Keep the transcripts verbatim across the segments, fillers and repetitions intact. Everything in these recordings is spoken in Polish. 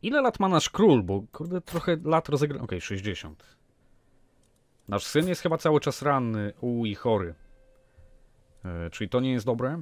Ile lat ma nasz król? Bo kurde, trochę lat rozegra... Okej, okay, sześćdziesiąt. Nasz syn jest chyba cały czas ranny. U i chory. E, czyli to nie jest dobre?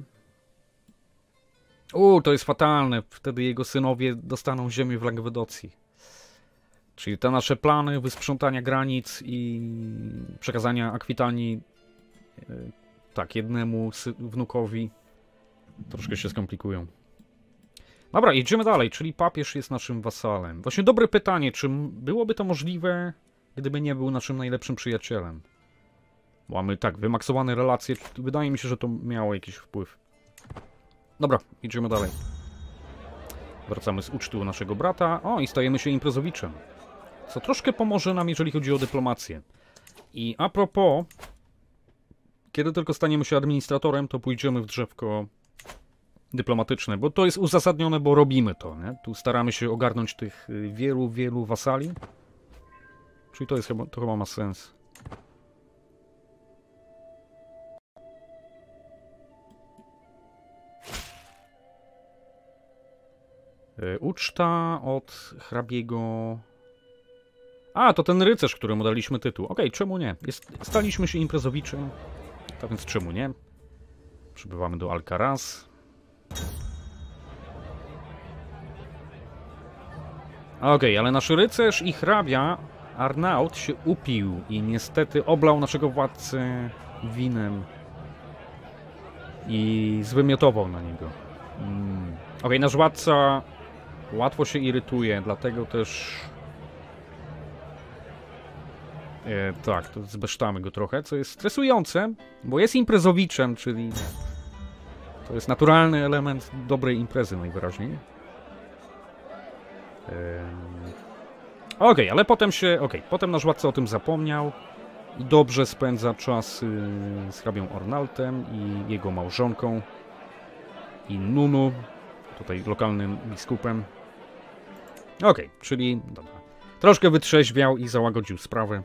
U, to jest fatalne. Wtedy jego synowie dostaną ziemię w Langwedocji. Czyli te nasze plany wysprzątania granic i przekazania Akwitanii e, tak, jednemu wnukowi troszkę się skomplikują. Dobra, jedziemy dalej, czyli papież jest naszym wasalem. Właśnie dobre pytanie, czy byłoby to możliwe, gdyby nie był naszym najlepszym przyjacielem? Mamy tak, wymaksowane relacje, wydaje mi się, że to miało jakiś wpływ. Dobra, idziemy dalej. Wracamy z uczty u naszego brata. O, i stajemy się imprezowiczem. Co troszkę pomoże nam, jeżeli chodzi o dyplomację. I a propos, kiedy tylko staniemy się administratorem, to pójdziemy w drzewko dyplomatyczne, bo to jest uzasadnione, bo robimy to, nie? Tu staramy się ogarnąć tych wielu, wielu wasali. Czyli to jest chyba, to chyba ma sens. Uczta od hrabiego... A, to ten rycerz, któremu daliśmy tytuł. Okej, okay, czemu nie? Jest, staliśmy się imprezowiczem, tak więc czemu nie? Przybywamy do Alcaraz. Okej, okay, ale nasz rycerz i hrabia Arnaud się upił i niestety oblał naszego władcę winem i zwymiotował na niego. Hmm. Okej, okay, nasz władca łatwo się irytuje, dlatego też... E, tak, to zbesztamy go trochę, co jest stresujące, bo jest imprezowiczem, czyli to jest naturalny element dobrej imprezy najwyraźniej. E, Okej, okay, ale potem się... Okej, okay, potem nasz władca o tym zapomniał i dobrze spędza czas y, z hrabią Ornaltem i jego małżonką i Nunu, tutaj lokalnym biskupem. Okej, okay, czyli dobra. Troszkę wytrzeźwiał i załagodził sprawę.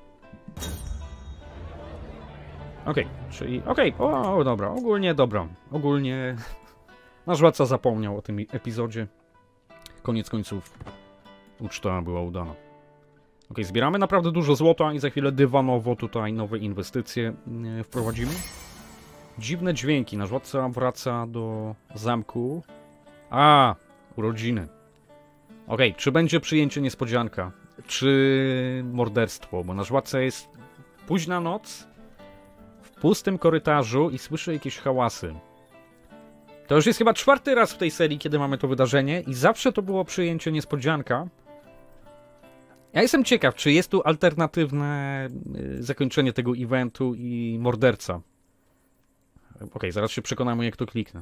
Okej, okay, czyli... Okej, okay, o, dobra, ogólnie dobra. Ogólnie nasz władca zapomniał o tym epizodzie. Koniec końców uczta była udana. Okej, okay, zbieramy naprawdę dużo złota i za chwilę dywanowo tutaj nowe inwestycje wprowadzimy. Dziwne dźwięki. Nasz władca wraca do zamku. A, urodziny. Okej, okay, czy będzie przyjęcie niespodzianka? Czy morderstwo? Bo nasz władca jest późna noc, w pustym korytarzu i słyszy jakieś hałasy. To już jest chyba czwarty raz w tej serii, kiedy mamy to wydarzenie i zawsze to było przyjęcie niespodzianka. Ja jestem ciekaw, czy jest tu alternatywne zakończenie tego eventu i morderca. Okej, okay, zaraz się przekonamy, jak to kliknę.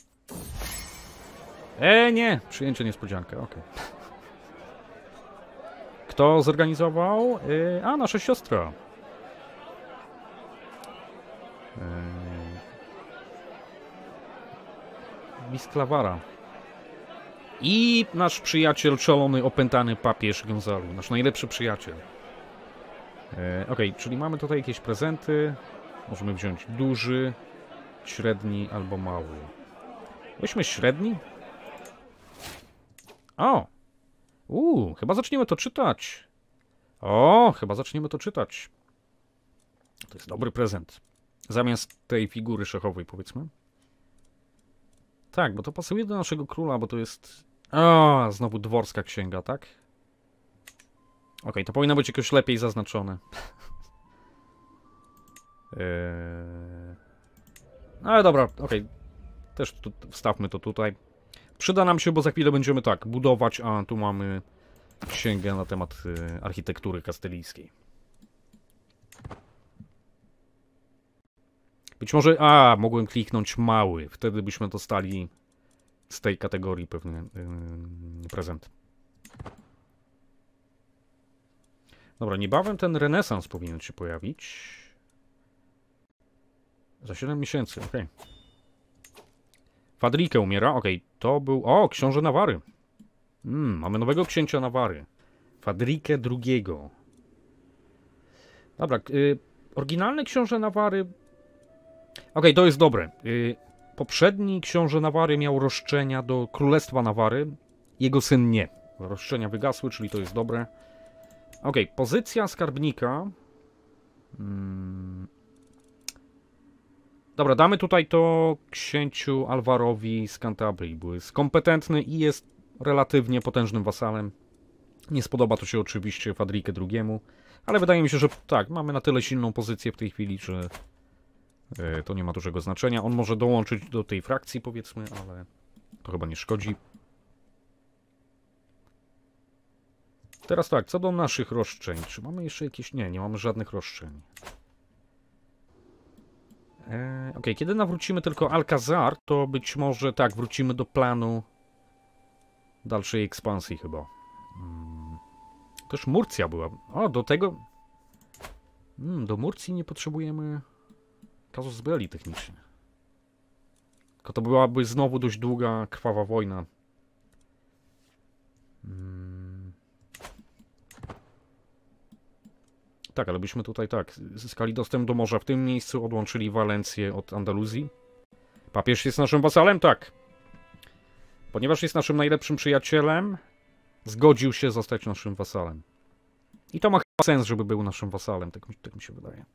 E, nie! Przyjęcie niespodzianka, okej. Okay. Kto zorganizował? E, a, nasza siostra. E, Wisklawara. I nasz przyjaciel, szalony, opętany papież Gonzalu. Nasz najlepszy przyjaciel. E, Okej, okay, czyli mamy tutaj jakieś prezenty. Możemy wziąć duży, średni albo mały. Weźmy średni. O! Uuu, chyba zaczniemy to czytać. O, chyba zaczniemy to czytać. To jest dobry prezent. Zamiast tej figury szachowej, powiedzmy. Tak, bo to pasuje do naszego króla, bo to jest... O, znowu dworska księga, tak? Okej, okay, to powinno być jakoś lepiej zaznaczone. eee... Ale dobra, okej. Okay. Też tu, wstawmy to tutaj. Przyda nam się, bo za chwilę będziemy tak budować, a tu mamy księgę na temat y, architektury kastylijskiej. Być może... A, mogłem kliknąć mały. Wtedy byśmy dostali z tej kategorii pewny yy, prezent. Dobra, niebawem ten renesans powinien się pojawić. Za siedem miesięcy, okej. Okay. Fadrike umiera, okej. Okay. To był... O, książę Nawary. Hmm, mamy nowego księcia Nawary. Fadrike drugiego. Dobra, yy, oryginalny książę Nawary... Okej, okay, to jest dobre. Yy, poprzedni książę Nawary miał roszczenia do Królestwa Nawary. Jego syn nie. roszczenia wygasły, czyli to jest dobre. Ok, pozycja skarbnika. Hmm. Dobra, damy tutaj to księciu Alvarowi z Cantabrii, bo jest kompetentny i jest relatywnie potężnym wasalem. Nie spodoba to się oczywiście Fadrique drugiemu, ale wydaje mi się, że tak, mamy na tyle silną pozycję w tej chwili, że e, to nie ma dużego znaczenia. On może dołączyć do tej frakcji, powiedzmy, ale to chyba nie szkodzi. Teraz tak, co do naszych roszczeń. Czy mamy jeszcze jakieś... Nie, nie mamy żadnych roszczeń. E, ok, kiedy nawrócimy tylko Alcazar, to być może tak, wrócimy do planu dalszej ekspansji chyba. Hmm. Też Murcja była. O, do tego... Hmm, do Murcji nie potrzebujemy casus belli technicznie. Tylko to byłaby znowu dość długa, krwawa wojna. Hmm. Tak, ale byśmy tutaj tak zyskali dostęp do morza. W tym miejscu odłączyli Walencję od Andaluzji. Papież jest naszym wasalem? Tak. Ponieważ jest naszym najlepszym przyjacielem, zgodził się zostać naszym wasalem. I to ma chyba sens, żeby był naszym wasalem, tak mi, tak mi się wydaje.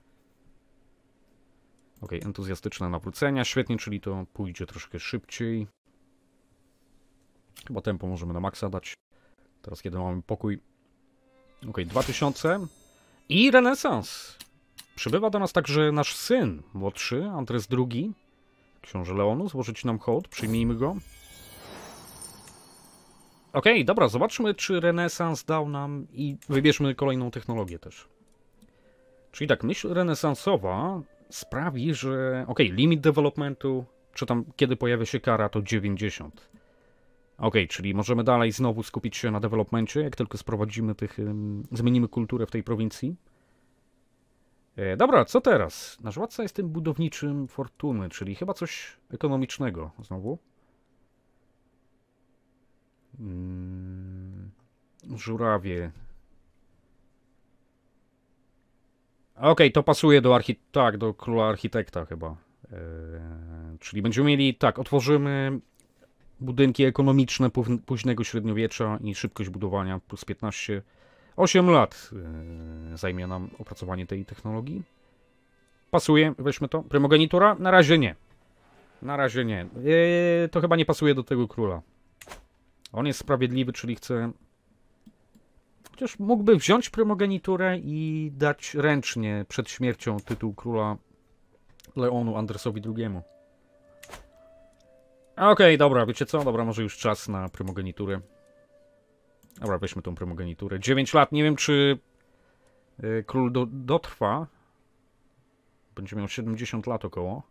Ok, entuzjastyczne nawrócenia, świetnie, czyli to pójdzie troszkę szybciej. Chyba tempo możemy na maksa dać. Teraz kiedy mamy pokój. Ok, dwa tysiące. I renesans. Przybywa do nas także nasz syn młodszy, Andres drugi. Książę Leonu, złożyć nam hołd, przyjmijmy go. Okej, okay, dobra, zobaczmy, czy renesans dał nam i wybierzmy kolejną technologię też. Czyli tak, myśl renesansowa sprawi, że... Okej, okay, limit developmentu, czy tam kiedy pojawia się kara, to dziewięćdziesiąt. Okej, okay, czyli możemy dalej znowu skupić się na developmencie, jak tylko sprowadzimy tych... Um, zmienimy kulturę w tej prowincji. E, dobra, co teraz? Nasz władca jest tym budowniczym fortuny, czyli chyba coś ekonomicznego znowu. Hmm, żurawie. Okej, okay, to pasuje do archi... tak, do króla architekta chyba. Eee, czyli będziemy mieli, tak, otworzymy budynki ekonomiczne późnego średniowiecza i szybkość budowania plus piętnaście. osiem lat eee, zajmie nam opracowanie tej technologii. Pasuje, weźmy to. Prymogenitura? Na razie nie. Na razie nie. Eee, to chyba nie pasuje do tego króla. On jest sprawiedliwy, czyli chce... Chociaż mógłby wziąć prymogeniturę i dać ręcznie przed śmiercią tytuł króla Leonu Andresowi drugiemu. Okej, okay, dobra, wiecie co? Dobra, może już czas na prymogeniturę. Dobra, weźmy tą prymogeniturę. dziewięć lat, nie wiem czy yy, król do, dotrwa. Będzie miał siedemdziesiąt lat około.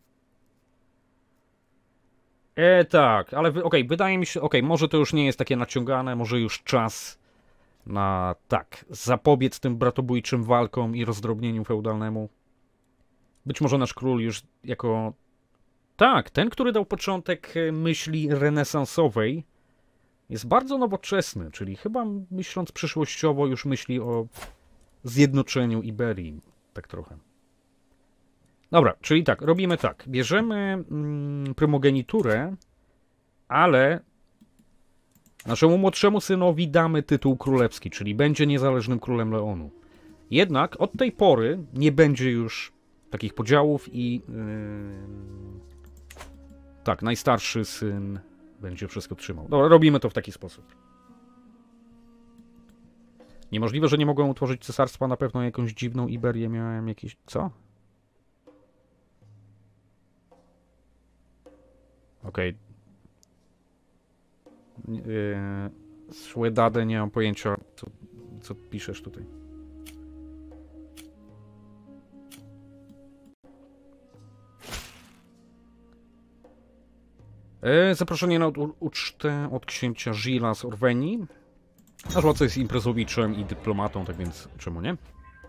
E, tak, ale okej, okay, wydaje mi się, okej, okay, może to już nie jest takie naciągane, może już czas na, tak, zapobiec tym bratobójczym walkom i rozdrobnieniu feudalnemu. Być może nasz król już jako... Tak, ten, który dał początek myśli renesansowej, jest bardzo nowoczesny, czyli chyba myśląc przyszłościowo już myśli o zjednoczeniu Iberii, tak trochę. Dobra, czyli tak, robimy tak. Bierzemy mm, prymogeniturę, ale naszemu młodszemu synowi damy tytuł królewski, czyli będzie niezależnym królem Leonu. Jednak od tej pory nie będzie już takich podziałów i yy, tak, najstarszy syn będzie wszystko trzymał. Dobra, robimy to w taki sposób. Niemożliwe, że nie mogłem utworzyć cesarstwa, na pewno jakąś dziwną Iberię miałem jakieś... Co? Okej. Okay. Yy, Szłedadę, nie mam pojęcia, co, co piszesz tutaj. Yy, zaproszenie na ucztę od księcia Gilla z Orwenii. Nasz władca jest imprezowiczem i dyplomatą, tak więc czemu nie?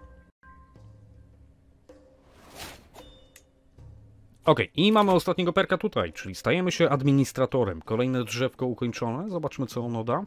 Ok, i mamy ostatniego perka tutaj, czyli stajemy się administratorem. Kolejne drzewko ukończone, zobaczmy co ono da.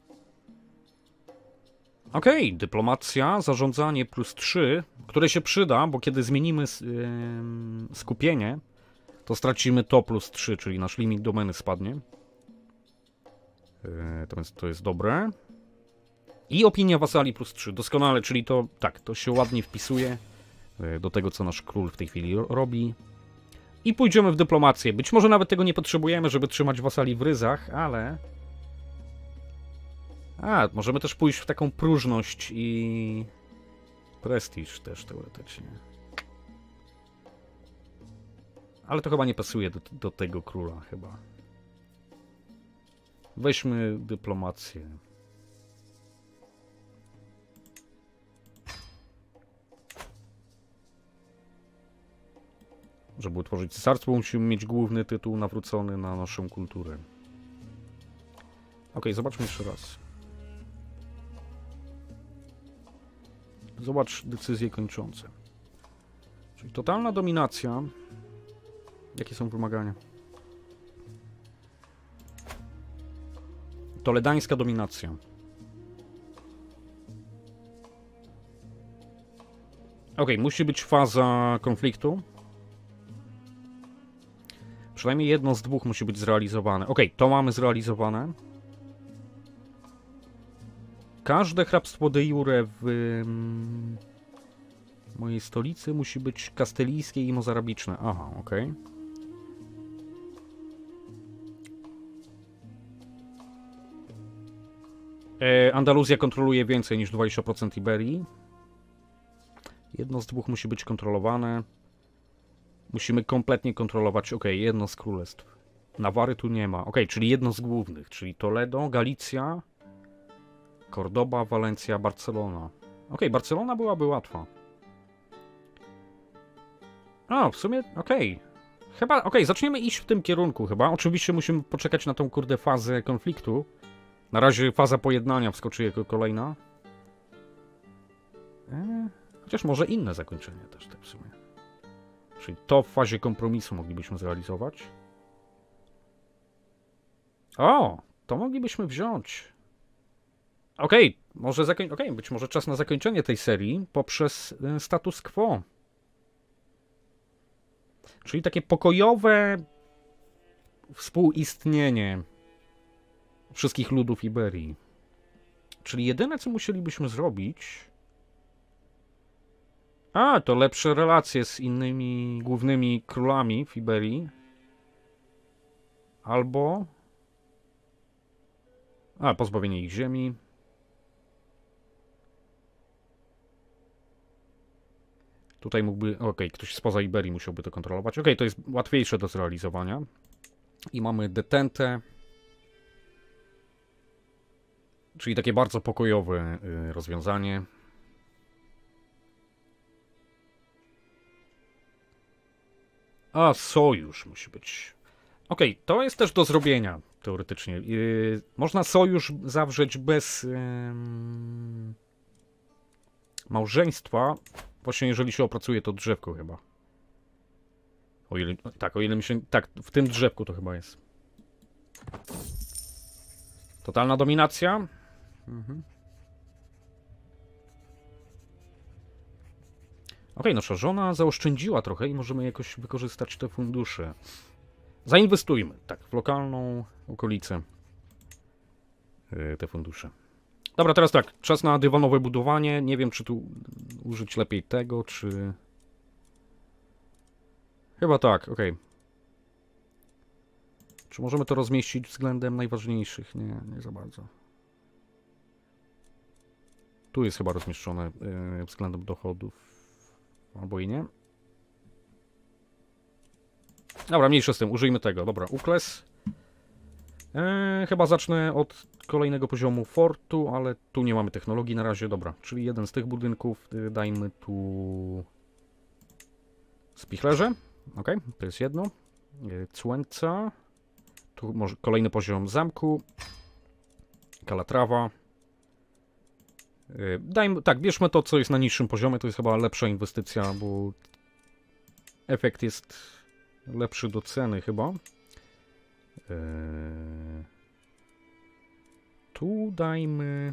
Ok, dyplomacja, zarządzanie plus trzy, które się przyda, bo kiedy zmienimy yy, skupienie, to stracimy to plus trzy, czyli nasz limit domeny spadnie. Yy, to więc to jest dobre. I opinia wasali plus trzy. Doskonale, czyli to tak, to się ładnie wpisuje yy, do tego, co nasz król w tej chwili ro robi. I pójdziemy w dyplomację. Być może nawet tego nie potrzebujemy, żeby trzymać wasali w ryzach, ale... A, możemy też pójść w taką próżność i... prestiż też teoretycznie. Ale to chyba nie pasuje do, do tego króla, chyba. Weźmy dyplomację. Żeby utworzyć cesarstwo, musimy mieć główny tytuł nawrócony na naszą kulturę. Ok, zobaczmy jeszcze raz. Zobacz decyzje kończące. Czyli totalna dominacja. Jakie są wymagania? Toledańska dominacja. Ok, musi być faza konfliktu. Przynajmniej jedno z dwóch musi być zrealizowane. Ok, to mamy zrealizowane. Każde hrabstwo de jure w mm, mojej stolicy musi być kastylijskie i mozarabiczne. Aha, ok. E, Andaluzja kontroluje więcej niż dwadzieścia procent Iberii. Jedno z dwóch musi być kontrolowane. Musimy kompletnie kontrolować, ok, jedno z królestw. Nawary tu nie ma. Ok, czyli jedno z głównych, czyli Toledo, Galicja, Cordoba, Walencja, Barcelona. Ok, Barcelona byłaby łatwa. A, w sumie, ok. Chyba, ok, zaczniemy iść w tym kierunku chyba. Oczywiście musimy poczekać na tą kurde fazę konfliktu. Na razie faza pojednania wskoczy jako kolejna. Eee, chociaż może inne zakończenie też tak w sumie. Czyli to w fazie kompromisu moglibyśmy zrealizować. O, to moglibyśmy wziąć. Okej, okay, może zakoń... okay, być może czas na zakończenie tej serii poprzez status quo. Czyli takie pokojowe współistnienie wszystkich ludów Iberii. Czyli jedyne, co musielibyśmy zrobić... A, to lepsze relacje z innymi głównymi królami w Iberii. Albo... A, pozbawienie ich ziemi. Tutaj mógłby... Okej, okay, ktoś spoza Iberii musiałby to kontrolować. Okej, okay, to jest łatwiejsze do zrealizowania. I mamy detentę. Czyli takie bardzo pokojowe y, rozwiązanie. A, sojusz musi być. Okej, okay, to jest też do zrobienia, teoretycznie. Yy, można sojusz zawrzeć bez yy, małżeństwa, właśnie jeżeli się opracuje to drzewko chyba. O ile, tak, o ile mi się... Tak, w tym drzewku to chyba jest. Totalna dominacja. Mhm. Ok, nasza żona zaoszczędziła trochę i możemy jakoś wykorzystać te fundusze. Zainwestujmy, tak, w lokalną okolicę yy, te fundusze. Dobra, teraz tak, czas na dywanowe budowanie. Nie wiem, czy tu użyć lepiej tego, czy... Chyba tak, ok. Czy możemy to rozmieścić względem najważniejszych? Nie, nie za bardzo. Tu jest chyba rozmieszczone yy, względem dochodów. Albo i nie. Dobra, mniejsza z tym, użyjmy tego. Dobra, ukles. Eee, chyba zacznę od kolejnego poziomu fortu, ale tu nie mamy technologii na razie. Dobra, czyli jeden z tych budynków. Yy, dajmy tu... Spichlerze. Ok, to jest jedno. Yy, Cłęca. Tu może kolejny poziom zamku. Kalatrawa. Yy, dajmy, tak, bierzmy to, co jest na niższym poziomie. To jest chyba lepsza inwestycja, bo efekt jest lepszy do ceny chyba. Yy, tu dajmy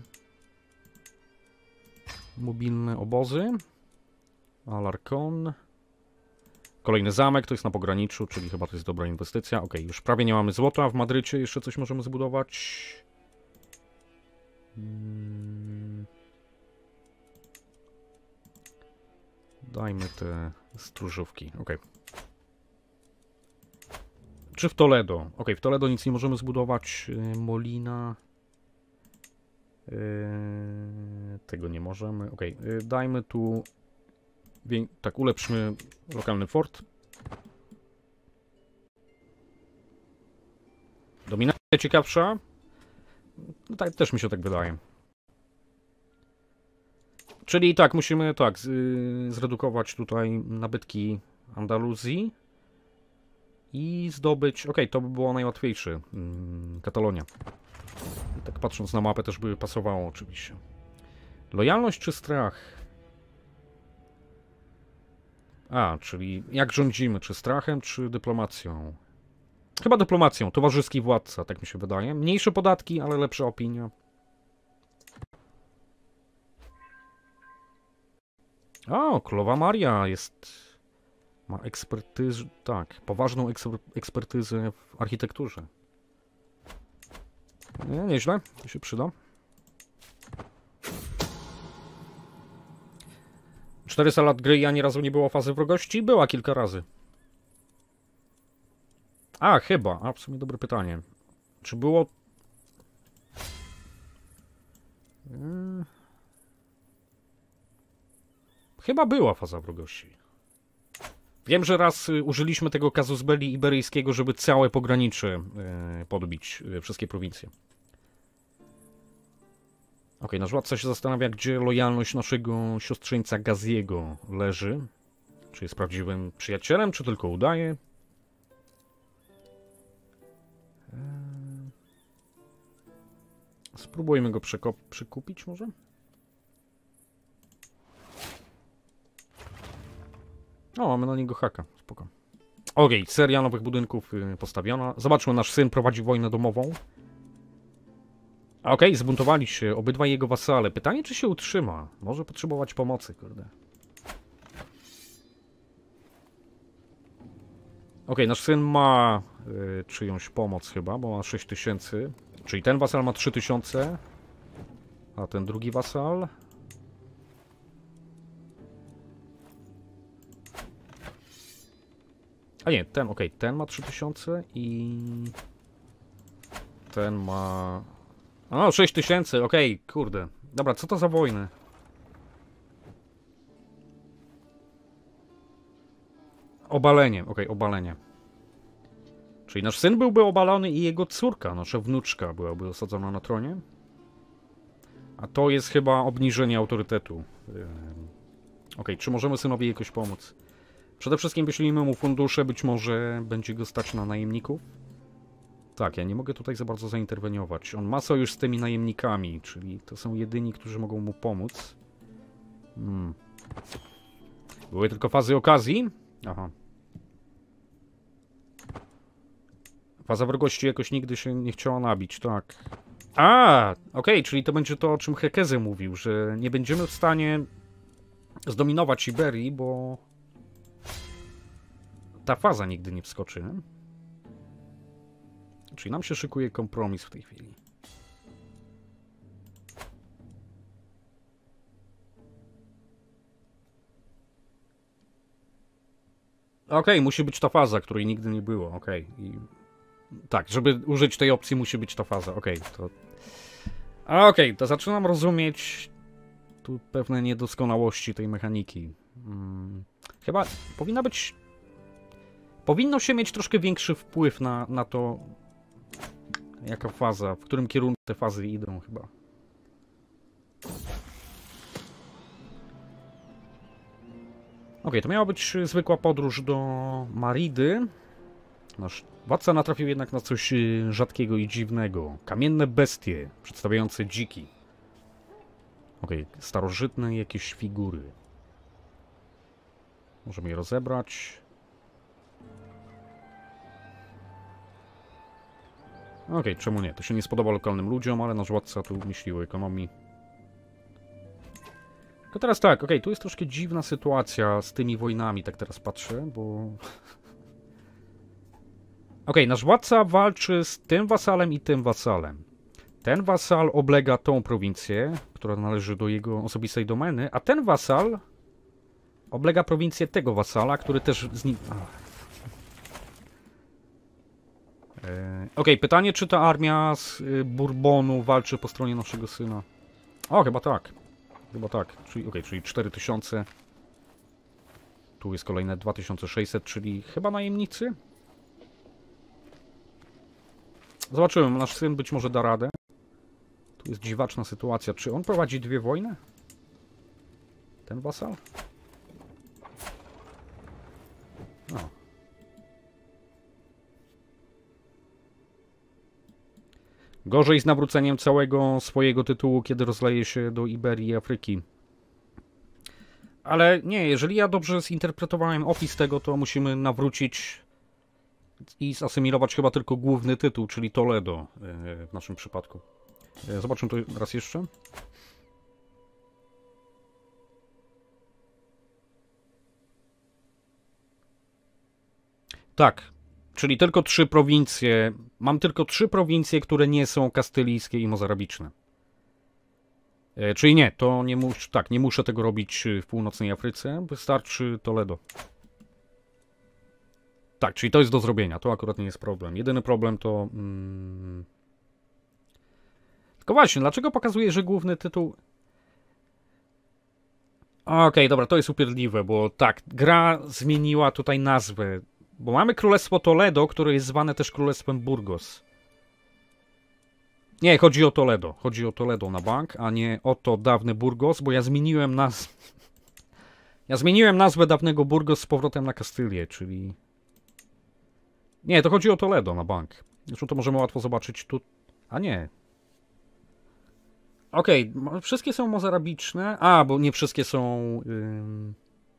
mobilne obozy. Alarcon. Kolejny zamek, to jest na pograniczu, czyli chyba to jest dobra inwestycja. Ok, już prawie nie mamy złota. W Madrycie jeszcze coś możemy zbudować. Hmm. Dajmy te stróżówki. Ok. Czy w Toledo? Ok, w Toledo nic nie możemy zbudować. Molina. Yy, tego nie możemy. Ok, yy, dajmy tu. Tak, ulepszmy lokalny fort. Dominacja ciekawsza? No tak, też mi się tak wydaje. Czyli tak, musimy tak z, zredukować tutaj nabytki Andaluzji i zdobyć. Ok, to by było najłatwiejsze. Hmm, Katalonia. I tak patrząc na mapę też by pasowało oczywiście. Lojalność czy strach? A, czyli jak rządzimy? Czy strachem, czy dyplomacją? Chyba dyplomacją. Towarzyski władca, tak mi się wydaje. Mniejsze podatki, ale lepsza opinia. O, Królowa Maria jest... Ma ekspertyzę... Tak, poważną eksper, ekspertyzę w architekturze. Nie, nieźle. To się przyda. czterysta lat gry i ani razu nie było fazy wrogości? Była kilka razy. A, chyba. A, w sumie dobre pytanie. Czy było... Hmm. Chyba była faza wrogości. Wiem, że raz użyliśmy tego casus belli iberyjskiego, żeby całe pogranicze yy, podbić, yy, wszystkie prowincje. Ok, nasz władca się zastanawia, gdzie lojalność naszego siostrzeńca Gaziego leży. Czy jest prawdziwym przyjacielem, czy tylko udaje? Yy... Spróbujmy go przekupić może? O, mamy na niego haka, spoko. Okej, okay, seria nowych budynków postawiona. Zobaczmy, nasz syn prowadzi wojnę domową. Okej, okay, zbuntowali się obydwaj jego wasale. Pytanie, czy się utrzyma. Może potrzebować pomocy, kurde. Okej, okay, nasz syn ma y, czyjąś pomoc chyba, bo ma sześć tysięcy. Czyli ten wasal ma trzy tysiące. A ten drugi wasal... A nie, ten, okej, okay, ten ma trzy tysiące i... Ten ma... O, sześć tysięcy, okej, okay, kurde. Dobra, co to za wojny? Obalenie, okej, okay, obalenie. Czyli nasz syn byłby obalony i jego córka, nasza wnuczka byłaby osadzona na tronie. A to jest chyba obniżenie autorytetu. Okej, okay, czy możemy synowi jakoś pomóc? Przede wszystkim wyślijmy mu fundusze, być może będzie go stać na najemników. Tak, ja nie mogę tutaj za bardzo zainterweniować. On ma sojusz z tymi najemnikami, czyli to są jedyni, którzy mogą mu pomóc. Hmm. Były tylko fazy okazji? Aha. Faza wrogości jakoś nigdy się nie chciała nabić, tak. A, okej, okay, czyli to będzie to, o czym Hekeze mówił, że nie będziemy w stanie zdominować Iberii, bo ta faza nigdy nie wskoczy. Nie? Czyli nam się szykuje kompromis w tej chwili. Okej, okay, musi być ta faza, której nigdy nie było. Okej. Okay. I... Tak, żeby użyć tej opcji musi być ta faza. Okej, okay, to... Okej, okay, to zaczynam rozumieć tu pewne niedoskonałości tej mechaniki. Hmm. Chyba powinna być... Powinno się mieć troszkę większy wpływ na, na to, jaka faza, w którym kierunku te fazy idą chyba. Ok, to miała być zwykła podróż do Maridy. Nasz władca natrafił jednak na coś rzadkiego i dziwnego. Kamienne bestie, przedstawiające dziki. Ok, starożytne jakieś figury. Możemy je rozebrać. Okej, okay, czemu nie? To się nie spodoba lokalnym ludziom, ale nasz władca tu myśli o ekonomii. Tylko teraz tak, okej, okay, tu jest troszkę dziwna sytuacja z tymi wojnami, tak teraz patrzę, bo... Okej, okay, nasz władca walczy z tym wasalem i tym wasalem. Ten wasal oblega tą prowincję, która należy do jego osobistej domeny, a ten wasal oblega prowincję tego wasala, który też z nim... E, Okej, okay, pytanie, czy ta armia z Bourbonu walczy po stronie naszego syna? O, chyba tak. Chyba tak. Czyli, okay, czyli cztery tysiące. Tu jest kolejne dwa tysiące sześćset, czyli chyba najemnicy? Zobaczymy, nasz syn być może da radę. Tu jest dziwaczna sytuacja. Czy on prowadzi dwie wojny? Ten wasal? No. Gorzej z nawróceniem całego swojego tytułu, kiedy rozleje się do Iberii i Afryki. Ale nie, jeżeli ja dobrze zinterpretowałem opis tego, to musimy nawrócić i zasymilować chyba tylko główny tytuł, czyli Toledo w naszym przypadku. Zobaczmy to raz jeszcze. Tak, czyli tylko trzy prowincje. Mam tylko trzy prowincje, które nie są kastylijskie i mozarabiczne. E, czyli nie, to nie muszę, tak, nie muszę tego robić w północnej Afryce. Wystarczy Toledo. Tak, czyli to jest do zrobienia. To akurat nie jest problem. Jedyny problem to... Mm... Tylko właśnie, dlaczego pokazuje, że główny tytuł... Okej, okay, dobra, to jest upierdliwe, bo tak, gra zmieniła tutaj nazwę. Bo mamy Królestwo Toledo, które jest zwane też Królestwem Burgos. Nie, chodzi o Toledo. Chodzi o Toledo na bank, a nie o to dawne Burgos, bo ja zmieniłem nazwę... Ja zmieniłem nazwę dawnego Burgos z powrotem na Kastylię, czyli... Nie, to chodzi o Toledo na bank. Zresztą to możemy łatwo zobaczyć tu... A nie. Okej, okay, wszystkie są mozarabiczne. A, bo nie wszystkie są... Yy...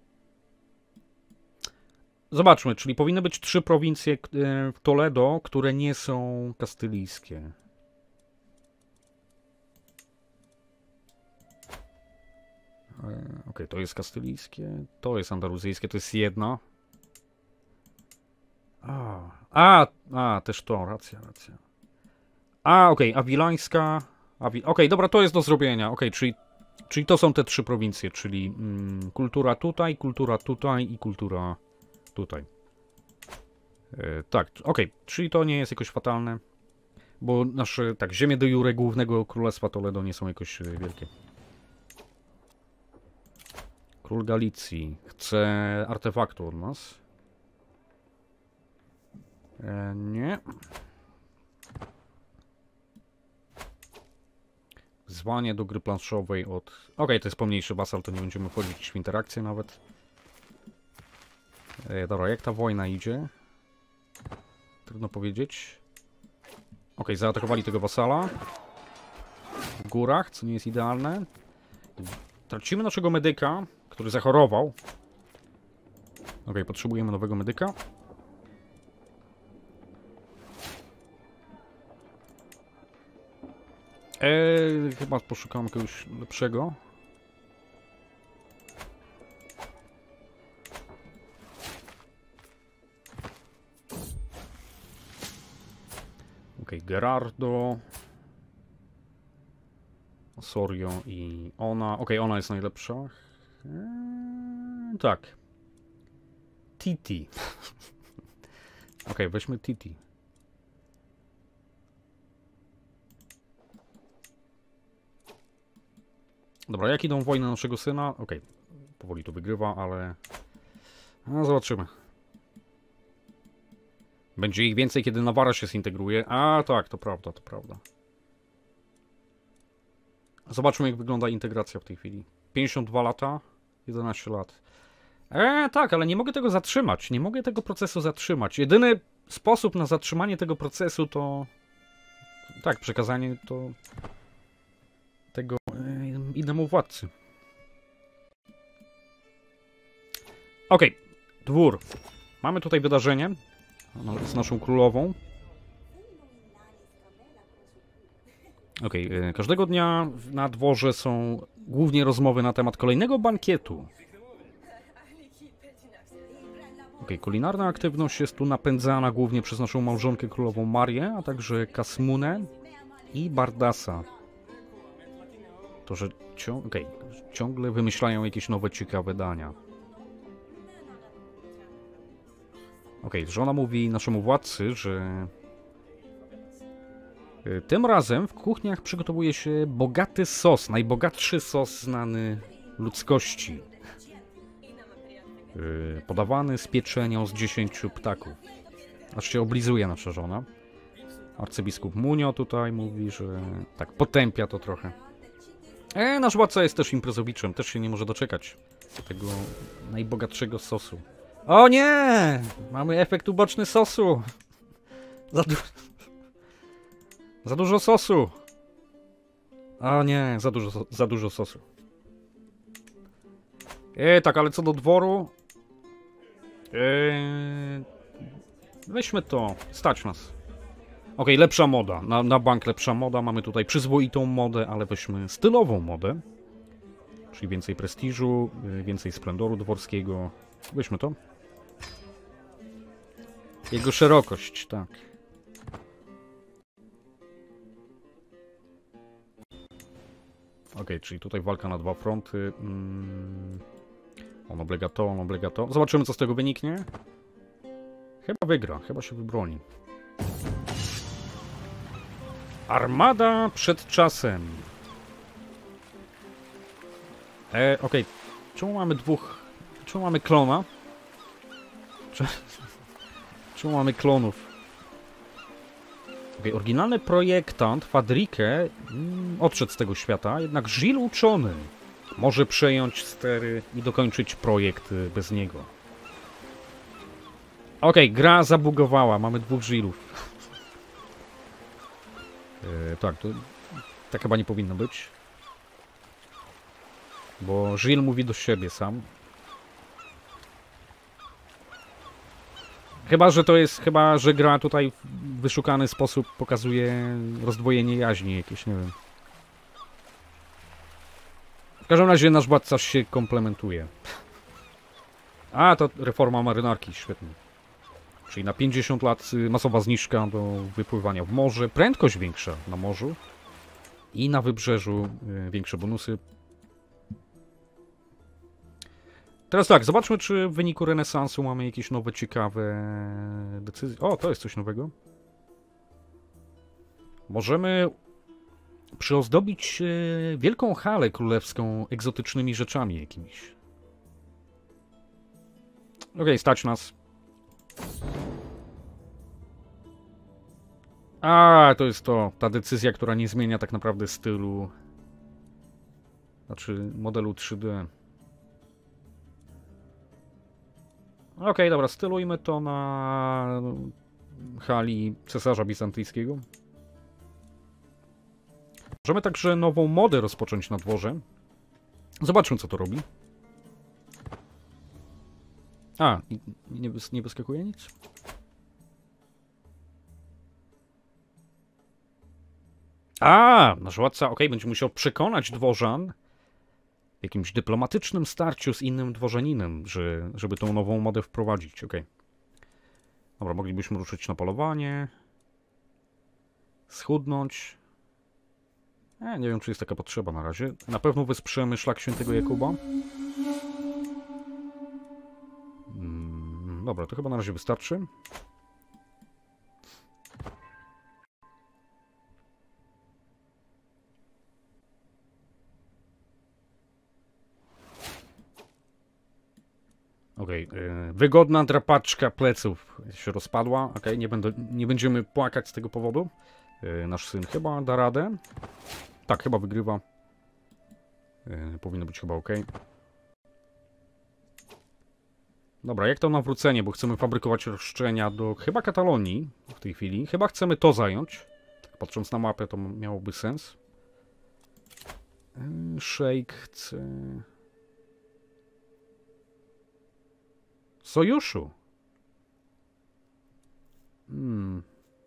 Zobaczmy, czyli powinny być trzy prowincje w Toledo, które nie są kastylijskie. Okej, okay, to jest kastylijskie, to jest andaluzyjskie, to jest jedna. A, a, a też to, racja, racja. A, okej, okay, awilańska. Awi... Okej, okay, dobra, to jest do zrobienia. Okej, okay, czyli, czyli to są te trzy prowincje, czyli mm, kultura tutaj, kultura tutaj i kultura tutaj. E, tak, okej, okay, czyli to nie jest jakoś fatalne, bo nasze, tak, ziemie de jure głównego królestwa Toledo nie są jakoś wielkie. Król Galicji chce artefaktu od nas. E, nie. Zwanie do gry planszowej od... Okej, okay, to jest pomniejszy wasal, to nie będziemy wchodzić w interakcję nawet. E, dobra, jak ta wojna idzie? Trudno powiedzieć. Okej, okay, zaatakowali tego wasala. W górach, co nie jest idealne. Tracimy naszego medyka, który zachorował. Okej, okay, potrzebujemy nowego medyka. Eee, chyba poszukam kogoś lepszego. Okej, okay, Gerardo. Osorio i ona. Okej, okay, ona jest najlepsza. Eee, tak. Titi. Okej, okay, weźmy Titi. Dobra, jak idą wojny naszego syna? Okej, okay. Powoli to wygrywa, ale... No, zobaczymy. Będzie ich więcej, kiedy Nawara się zintegruje. A, tak, to prawda, to prawda. Zobaczmy, jak wygląda integracja w tej chwili. pięćdziesiąt dwa lata, jedenaście lat. Eee, tak, ale nie mogę tego zatrzymać. Nie mogę tego procesu zatrzymać. Jedyny sposób na zatrzymanie tego procesu to... Tak, przekazanie to... tego e, innemu władcy. Okej, okay. Dwór. Mamy tutaj wydarzenie z naszą królową. Okej, okay. Każdego dnia na dworze są głównie rozmowy na temat kolejnego bankietu. Okej, okay. Kulinarna aktywność jest tu napędzana głównie przez naszą małżonkę królową Marię, a także Kasmunę. i Bardasa. To, że cią okay. ciągle wymyślają jakieś nowe, ciekawe dania. Okej, okay, żona mówi naszemu władcy, że tym razem w kuchniach przygotowuje się bogaty sos, najbogatszy sos znany ludzkości. Yy, podawany z pieczenią z dziesięciu ptaków. Aż się oblizuje nasza żona. Arcybiskup Munio tutaj mówi, że tak potępia to trochę. E, nasz władca jest też imprezowiczem, też się nie może doczekać tego najbogatszego sosu. O nie! Mamy efekt uboczny sosu! Za, du za dużo sosu! O nie, za dużo, za dużo sosu. E, tak, ale co do dworu... E, weźmy to, stać nas. Okej, okay, lepsza moda, na, na bank lepsza moda, mamy tutaj przyzwoitą modę, ale weźmy stylową modę. Czyli więcej prestiżu, więcej splendoru dworskiego. Weźmy to. Jego szerokość, tak. Okej, okay, czyli tutaj walka na dwa fronty. Mm. On oblega to, on oblega to. Zobaczymy, co z tego wyniknie. Chyba wygra, chyba się wybroni. Armada przed czasem. E, okej. Okay. Czemu mamy dwóch... Czemu mamy klona? Czemu mamy klonów? Okay, oryginalny projektant Fadrike mm, odszedł z tego świata, jednak Gilles uczony może przejąć stery i dokończyć projekt bez niego. Okej, okay, gra zabugowała, mamy dwóch Gillesów. e, tak, to tak chyba nie powinno być. Bo Gilles mówi do siebie sam. Chyba, że to jest, chyba, że gra tutaj w wyszukany sposób pokazuje rozdwojenie jaźni jakieś, nie wiem. W każdym razie nasz władca się komplementuje. A, to reforma marynarki, świetnie. Czyli na pięćdziesiąt lat masowa zniżka do wypływania w morze, prędkość większa na morzu i na wybrzeżu większe bonusy. Teraz tak, zobaczmy, czy w wyniku renesansu mamy jakieś nowe, ciekawe decyzje. O, to jest coś nowego. Możemy przyozdobić wielką halę królewską egzotycznymi rzeczami jakimiś. Okej, okay, stać nas. A, to jest to, ta decyzja, która nie zmienia tak naprawdę stylu, znaczy modelu trzy D. Okej, okay, dobra, stylujmy to na hali cesarza bizantyjskiego. Możemy także nową modę rozpocząć na dworze. Zobaczmy, co to robi. A, nie, nie wyskakuje nic? A, nasz władca, okej, okay, będzie musiał przekonać dworzan w jakimś dyplomatycznym starciu z innym dworzaninem, że, żeby tą nową modę wprowadzić. Okej. Okay. Dobra, moglibyśmy ruszyć na polowanie. Schudnąć. E, nie wiem, czy jest taka potrzeba na razie. Na pewno wesprzemy szlak świętego Jakuba. Hmm, dobra, to chyba na razie wystarczy. Okej, okay, yy, wygodna drapaczka pleców się rozpadła. Okej, okay, nie, będę, nie będziemy płakać z tego powodu. Yy, nasz syn chyba da radę. Tak, chyba wygrywa. Yy, powinno być chyba ok. Dobra, jak to nawrócenie, bo chcemy fabrykować roszczenia do chyba Katalonii w tej chwili. Chyba chcemy to zająć. Tak patrząc na mapę, to miałoby sens. Yy, Szejk chce... Sojuszu. Hmm.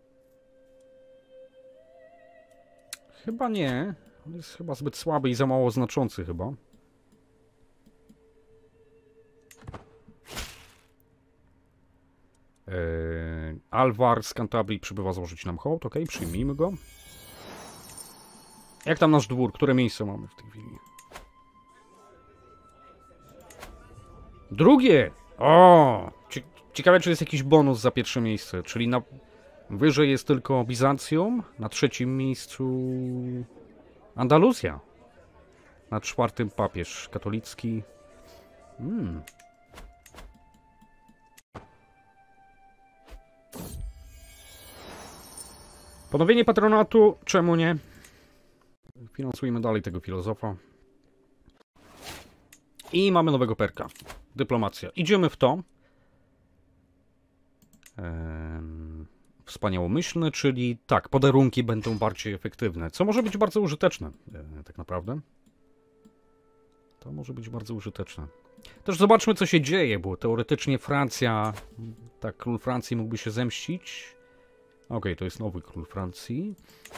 Chyba nie. On jest chyba zbyt słaby i za mało znaczący chyba. Eee, Alvar z Cantabrii przybywa złożyć nam hołd. Ok, przyjmijmy go. Jak tam nasz dwór? Które miejsce mamy w tej chwili? Drugie! O! Ciekawe, czy jest jakiś bonus za pierwsze miejsce. Czyli na... wyżej jest tylko Bizancjum, na trzecim miejscu Andaluzja. Na czwartym papież katolicki. Hmm. Ponowienie patronatu, czemu nie? Finansujemy dalej tego filozofa. I mamy nowego perka. Dyplomacja. Idziemy w to. Ehm, wspaniałomyślny, czyli tak, podarunki będą bardziej efektywne, co może być bardzo użyteczne, e, tak naprawdę. To może być bardzo użyteczne. Też zobaczmy, co się dzieje, bo teoretycznie Francja, tak, król Francji mógłby się zemścić. Okej, okay, to jest nowy król Francji.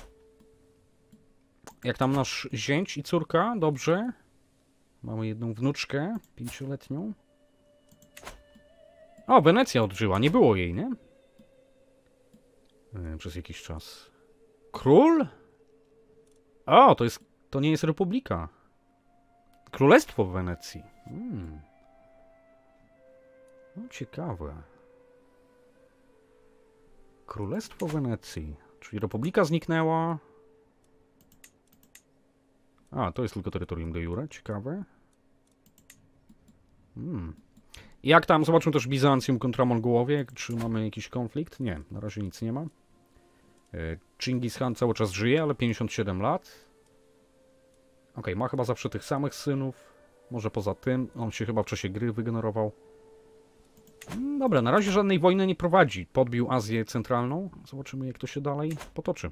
Jak tam nasz zięć i córka? Dobrze. Mamy jedną wnuczkę, pięcioletnią. O, Wenecja odżyła, nie było jej, nie? Yy, przez jakiś czas. Król? O, to jest, to nie jest republika. Królestwo w Wenecji. Hmm. No, ciekawe. Królestwo Wenecji. Czyli republika zniknęła. A, to jest tylko terytorium de jure. Ciekawe. Hmm. Jak tam? Zobaczmy też Bizancjum kontra Mongołowie. Czy mamy jakiś konflikt? Nie, na razie nic nie ma. Chingis Khan cały czas żyje, ale pięćdziesiąt siedem lat. Ok, ma chyba zawsze tych samych synów. Może poza tym. On się chyba w czasie gry wygenerował. Dobra, na razie żadnej wojny nie prowadzi. Podbił Azję Centralną. Zobaczymy, jak to się dalej potoczy.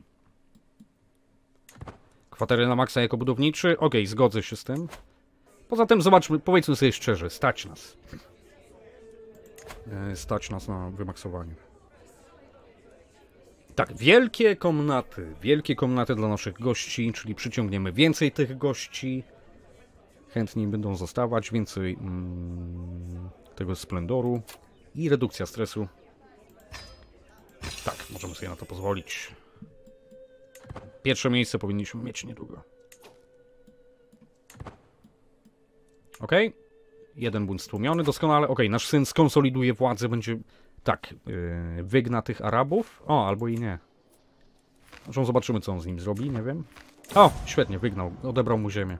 Kwatery na maksa jako budowniczy. Ok, zgodzę się z tym. Poza tym zobaczmy, powiedzmy sobie szczerze, stać nas. Stać nas na wymaksowanie. Tak, wielkie komnaty. Wielkie komnaty dla naszych gości, czyli przyciągniemy więcej tych gości. Chętni będą zostawać, więcej mm, tego splendoru i redukcja stresu. Tak, możemy sobie na to pozwolić. Pierwsze miejsce powinniśmy mieć niedługo. Ok. Jeden bunt stłumiony, doskonale. Ok, nasz syn skonsoliduje władzę, będzie... Tak, yy, wygna tych Arabów. O, albo i nie. Zresztą zobaczymy, co on z nim zrobi, nie wiem. O, świetnie, wygnał. Odebrał mu ziemię.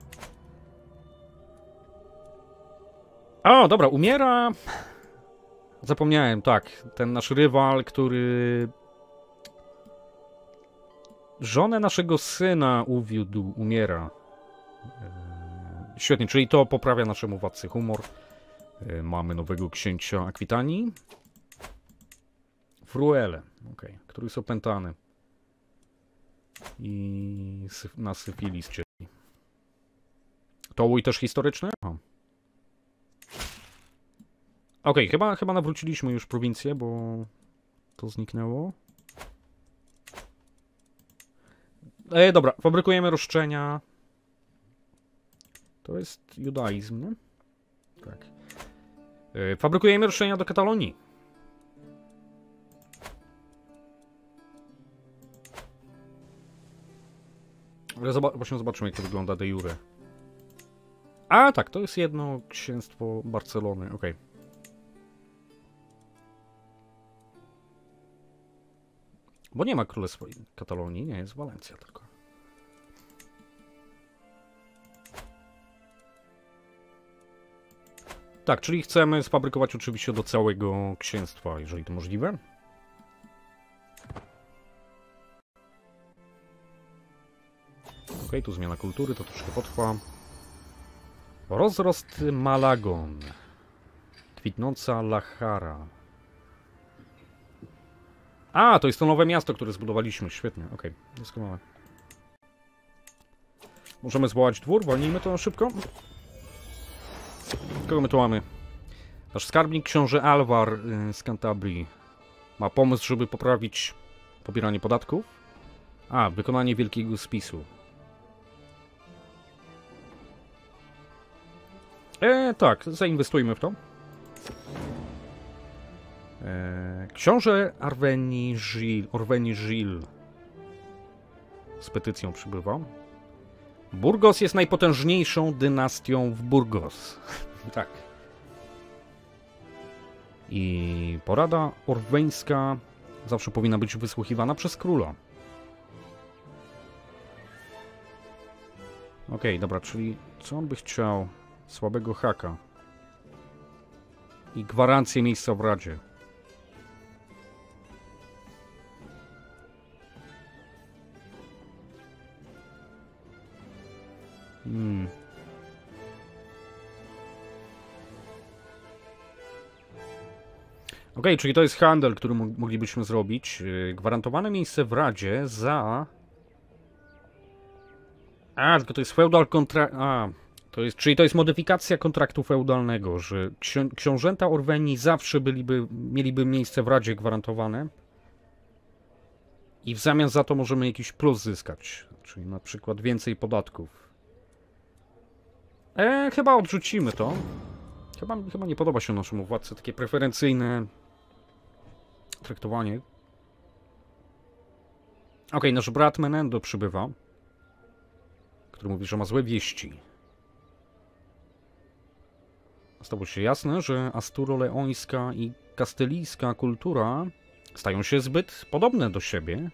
O, dobra, umiera... Zapomniałem, tak. Ten nasz rywal, który... Żonę naszego syna uwiódł, umiera. Yy, świetnie, czyli to poprawia naszemu władcy humor. Yy, mamy nowego księcia Akwitanii. Fruele, okay, który jest opętany. I syf na syfilis cierpi. To łój też historyczny? Okej, okay, chyba, chyba nawróciliśmy już prowincję, bo to zniknęło. E, dobra, fabrykujemy roszczenia. To jest judaizm, nie? Tak. E, fabrykujemy roszczenia do Katalonii. Ale zoba właśnie zobaczymy, jak to wygląda de jure. A, tak, to jest jedno księstwo Barcelony, okej. Okay. Bo nie ma Królestwa Katalonii, nie, jest Walencja tylko. Tak, czyli chcemy sfabrykować oczywiście do całego księstwa, jeżeli to możliwe. Ok, tu zmiana kultury, to troszkę potrwa. Rozrost Malagon. Kwitnąca Lachara. A, to jest to nowe miasto, które zbudowaliśmy. Świetnie, ok, doskonale. Możemy zwołać dwór, walnijmy to na szybko. Kogo my tu mamy? Nasz skarbnik książę Alvar z Cantabrii ma pomysł, żeby poprawić pobieranie podatków. A, wykonanie wielkiego spisu. E, tak, zainwestujmy w to. E, książę Arveni Gil, Arveni Gil z petycją przybywa. Burgos jest najpotężniejszą dynastią w Burgos. Tak. I porada orweńska zawsze powinna być wysłuchiwana przez króla. Okej, okay, dobra, czyli co on by chciał? Słabego haka. I gwarancję miejsca w Radzie. Hmm. Okej, okay, czyli to jest handel, który moglibyśmy zrobić. Gwarantowane miejsce w Radzie za... A, tylko to jest feudal kontrakt... A, to jest... Czyli to jest modyfikacja kontraktu feudalnego, że ksi książęta Orwenii zawsze byliby, mieliby miejsce w Radzie gwarantowane. I w zamian za to możemy jakiś plus zyskać. Czyli na przykład więcej podatków. E, chyba odrzucimy to. Chyba, chyba nie podoba się naszemu władcy takie preferencyjne traktowanie. Okej, okay, nasz brat Menendo przybywa, który mówi, że ma złe wieści. Stało się jasne, że asturo-leońska i kastylijska kultura stają się zbyt podobne do siebie.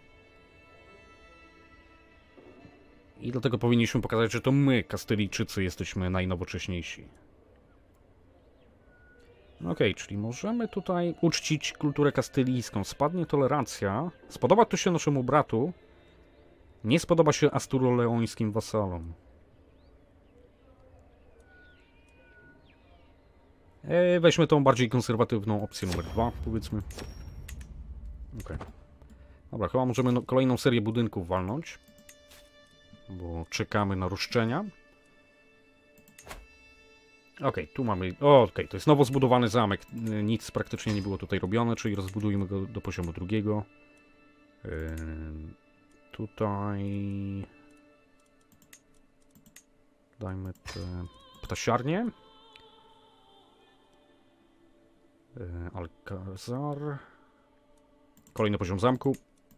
I dlatego powinniśmy pokazać, że to my, Kastylijczycy, jesteśmy najnowocześniejsi. Okej, okay, czyli możemy tutaj uczcić kulturę kastylijską. Spadnie tolerancja. Spodoba to się naszemu bratu. Nie spodoba się asturo-leońskim wasalom. Eee, weźmy tą bardziej konserwatywną opcję numer dwa, powiedzmy. Okej. Okay. Dobra, chyba możemy no, kolejną serię budynków walnąć. Bo czekamy na roszczenia. Okej, okay, tu mamy... O, okej, okay, to jest nowo zbudowany zamek. Nic praktycznie nie było tutaj robione, czyli rozbudujmy go do poziomu drugiego. Yy, tutaj... Dajmy te ptasiarnie. Yy, Alcazar. Kolejny poziom zamku.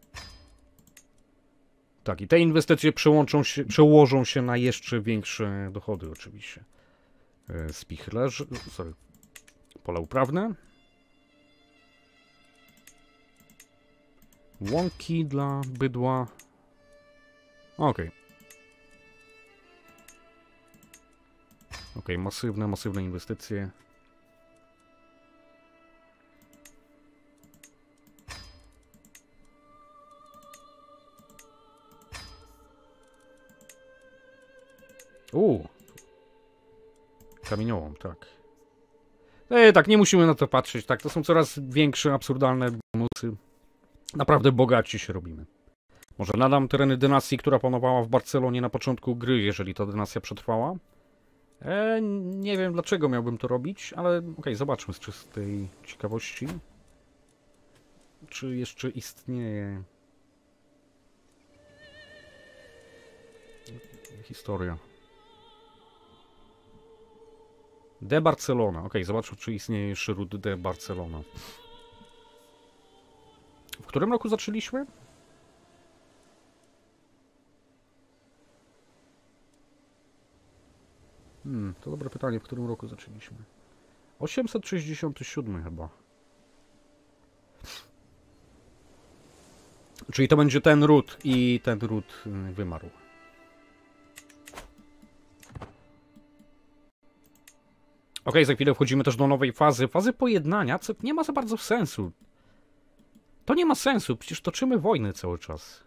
Tak, i te inwestycje przełączą się, przełożą się na jeszcze większe dochody oczywiście. Spichlerz, sorry, pole uprawne. Łąki dla bydła. Okej. Okay. Okej, okay, masywne, masywne inwestycje. Uuu. Kamieniołom, tak. Ej, tak, nie musimy na to patrzeć, tak. To są coraz większe, absurdalne bonusy. Naprawdę bogaci się robimy. Może nadam tereny dynastii, która panowała w Barcelonie na początku gry, jeżeli ta dynastia przetrwała. E, nie wiem, dlaczego miałbym to robić, ale okej, okay, zobaczmy z czystej ciekawości. Czy jeszcze istnieje... historia. De Barcelona. Ok, zobaczmy, czy istnieje jeszcze ród de Barcelona. W którym roku zaczęliśmy? Hmm, to dobre pytanie, w którym roku zaczęliśmy. osiemset sześćdziesiąty siódmy chyba. Czyli to będzie ten ród i ten ród wymarł. Ok, za chwilę wchodzimy też do nowej fazy. Fazy pojednania, co nie ma za bardzo sensu. To nie ma sensu, przecież toczymy wojny cały czas.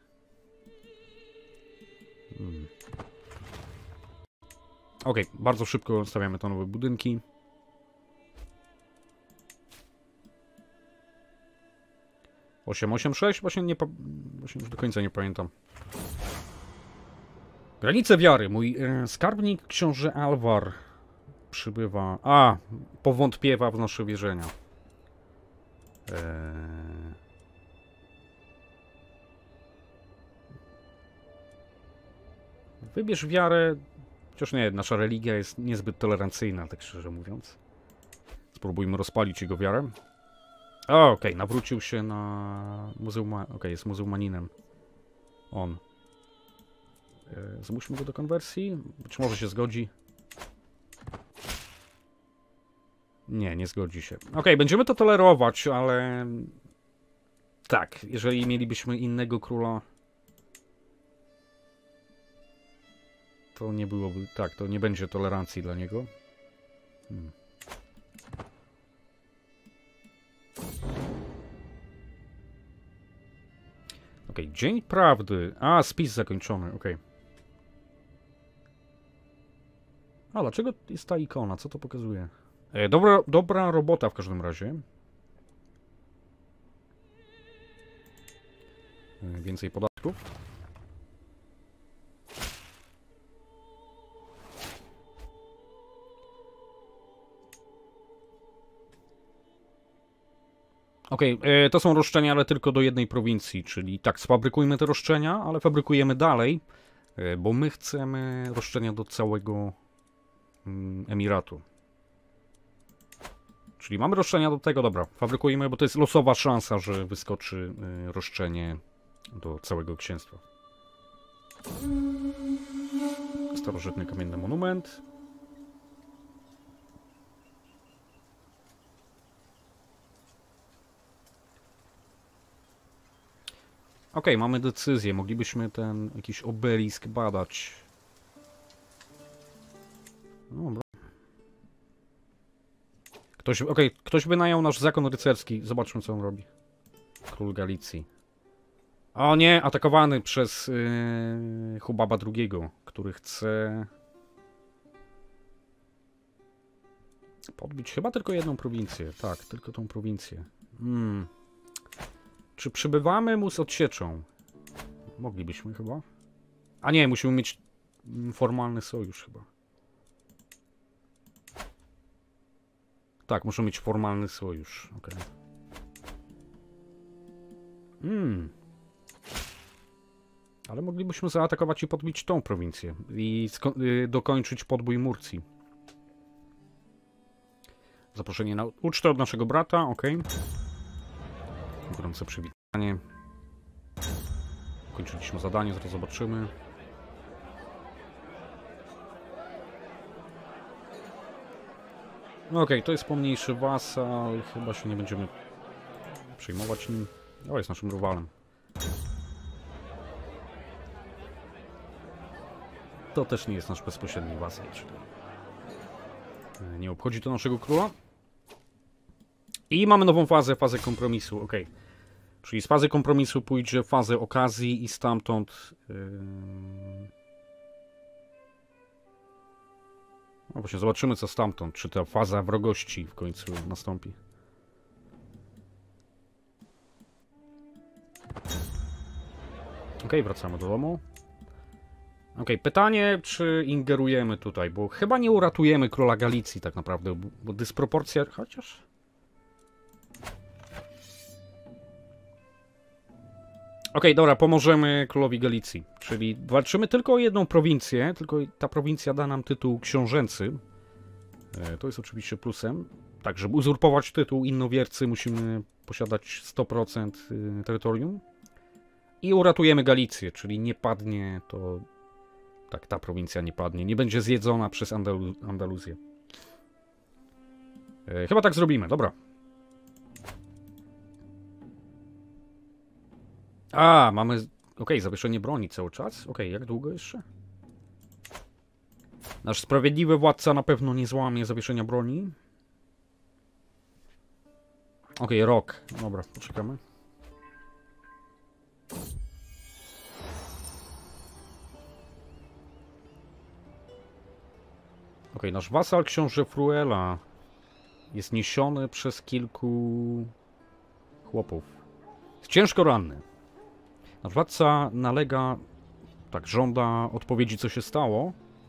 Hmm. Ok, bardzo szybko stawiamy te nowe budynki. osiem osiem sześć, właśnie, nie, właśnie już do końca nie pamiętam. Granice wiary. Mój e, skarbnik książę Alvar przybywa... A, powątpiewa w nasze wierzenia. Eee... Wybierz wiarę... Chociaż nie, nasza religia jest niezbyt tolerancyjna, tak szczerze mówiąc. Spróbujmy rozpalić jego wiarę. O, okej, okay, nawrócił się na... Muzułma... Okej, okay, jest muzułmaninem. On. E, zmuśmy go do konwersji. Być może się zgodzi. Nie, nie zgodzi się. Okej, okay, będziemy to tolerować, ale... Tak, jeżeli mielibyśmy innego króla... To nie byłoby... Tak, to nie będzie tolerancji dla niego. Hmm. Okej, okay, Dzień Prawdy. A, spis zakończony, okej. Okay. A, dlaczego jest ta ikona? Co to pokazuje? E, dobra, dobra robota w każdym razie. E, więcej podatków. Okej, okay, to są roszczenia, ale tylko do jednej prowincji, czyli tak, sfabrykujmy te roszczenia, ale fabrykujemy dalej, bo my chcemy roszczenia do całego mm, Emiratu. Czyli mamy roszczenia do tego, dobra, fabrykujmy, bo to jest losowa szansa, że wyskoczy y, roszczenie do całego księstwa. Starożytny kamienny monument. Ok, mamy decyzję. Moglibyśmy ten jakiś obelisk badać. Dobra. Ktoś, ok, ktoś wynajął nasz zakon rycerski. Zobaczmy, co on robi. Król Galicji. O nie, atakowany przez yy, Hubaba drugiego, który chce podbić chyba tylko jedną prowincję. Tak, tylko tą prowincję. Hmm. Czy przybywamy mu z odsieczą? Moglibyśmy chyba. A nie, musimy mieć formalny sojusz chyba. Tak, muszę mieć formalny sojusz. Okej. Okay. Hmm. Ale moglibyśmy zaatakować i podbić tą prowincję. I y dokończyć podbój Murcji. Zaproszenie na ucztę od naszego brata, okej. Okay. Gorące przywitanie. Kończyliśmy zadanie, zaraz zobaczymy. Okej, okay, to jest pomniejszy wasal. Chyba się nie będziemy przejmować nim. O, jest naszym rywalem. To też nie jest nasz bezpośredni wasal, czyli nie obchodzi to naszego króla. I mamy nową fazę, fazę kompromisu, ok. Czyli z fazy kompromisu pójdzie fazę okazji i stamtąd... Yy... No właśnie, zobaczymy co stamtąd, czy ta faza wrogości w końcu nastąpi. Ok, wracamy do domu. Ok, pytanie, czy ingerujemy tutaj, bo chyba nie uratujemy króla Galicji tak naprawdę, bo, bo dysproporcja... Chociaż... Okej, okay, dobra, pomożemy królowi Galicji, czyli walczymy tylko o jedną prowincję, tylko ta prowincja da nam tytuł książęcy. E, to jest oczywiście plusem. Tak, żeby uzurpować tytuł innowiercy musimy posiadać sto procent terytorium. I uratujemy Galicję, czyli nie padnie to... Tak, ta prowincja nie padnie, nie będzie zjedzona przez Andalu Andaluzję. E, chyba tak zrobimy, dobra. A, mamy... Okej, okay, zawieszenie broni cały czas. Okej, okay, jak długo jeszcze? Nasz sprawiedliwy władca na pewno nie złamie zawieszenia broni. Okej, okay, rok. Dobra, poczekamy. Okej, okay, nasz wasal książę Fruela jest niesiony przez kilku chłopów. Jest ciężko ranny. Nasz władca nalega, tak, żąda odpowiedzi, co się stało.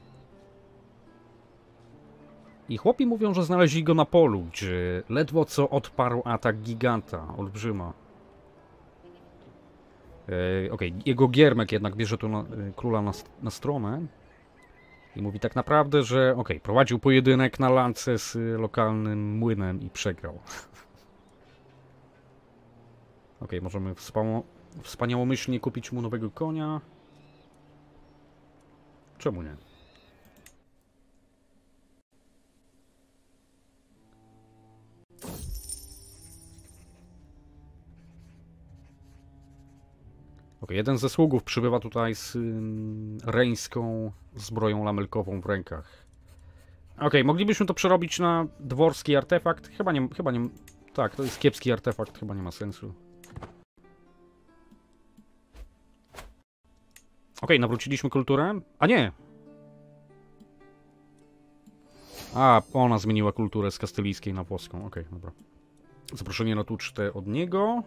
I chłopi mówią, że znaleźli go na polu, gdzie ledwo co odparł atak giganta, olbrzyma. E, Okej, okay. Jego giermek jednak bierze tu na, króla na, na stronę. I mówi tak naprawdę, że okej, okay, prowadził pojedynek na lance z lokalnym młynem i przegrał. Okej, okay, możemy wspaniałomyślnie kupić mu nowego konia. czemu nie? Ok, jeden ze sługów przybywa tutaj z ym, reńską zbroją lamelkową w rękach. Ok, moglibyśmy to przerobić na dworski artefakt? Chyba nie, chyba nie... Tak, to jest kiepski artefakt, chyba nie ma sensu. Ok, nawróciliśmy kulturę? A nie! A, ona zmieniła kulturę z kastylijskiej na włoską. Ok, dobra. Zaproszenie na ucztę od niego.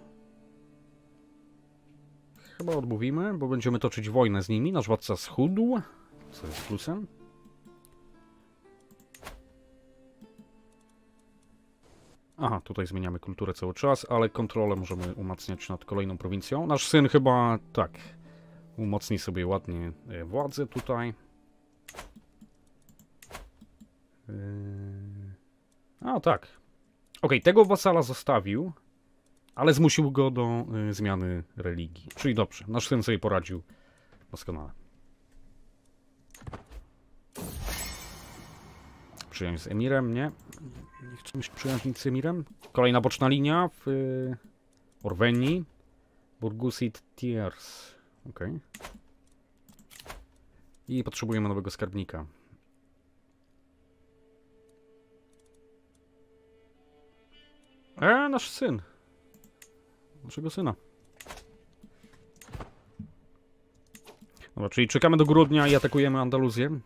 Chyba odmówimy, bo będziemy toczyć wojnę z nimi. Nasz władca schudł, co jest plusem. Aha, tutaj zmieniamy kulturę cały czas, ale kontrolę możemy umacniać nad kolejną prowincją. Nasz syn chyba, tak, umocni sobie ładnie władzę tutaj. Yy... A, tak. Ok, tego wasala zostawił, ale zmusił go do y, zmiany religii. Czyli dobrze, nasz syn sobie poradził doskonale. Przyjaźń z emirem, nie? Nie chcemy się przyjaźnić z emirem. Kolejna boczna linia w y, Orwenii. Burgusit Tiers. Ok. I potrzebujemy nowego skarbnika. E, nasz syn. Naszego syna. Dobra, czyli czekamy do grudnia i atakujemy Andaluzję.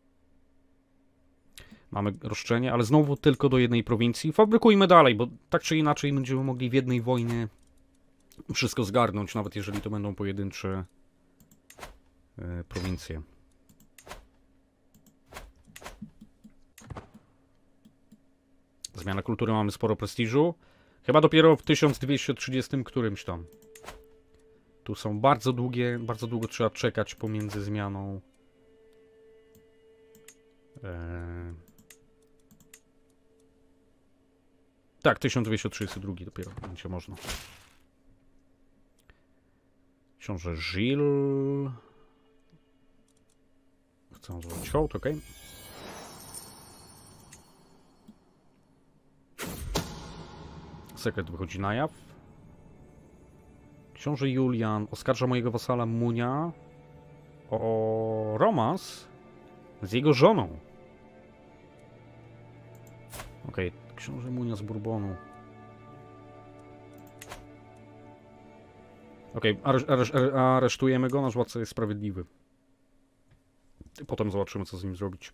Mamy roszczenie, ale znowu tylko do jednej prowincji. Fabrykujmy dalej, bo tak czy inaczej będziemy mogli w jednej wojnie wszystko zgarnąć, nawet jeżeli to będą pojedyncze e, prowincje. Zmiana kultury, mamy sporo prestiżu. Chyba dopiero w tysiąc dwieście trzydziestym którymś tam. Tu są bardzo długie, bardzo długo trzeba czekać pomiędzy zmianą. Eee... Tak, tysiąc dwieście trzydziesty drugi dopiero będzie można. Książę Gilles. Chcę zrobić hołd, ok. Sekret wychodzi na jaw. Książę Julian oskarża mojego wasala Munia o romans z jego żoną. Okej, okay. Książę Munia z Bourbonu. Okej, okay. areszt aresztujemy go, nasz władca jest sprawiedliwy. Potem zobaczymy, co z nim zrobić.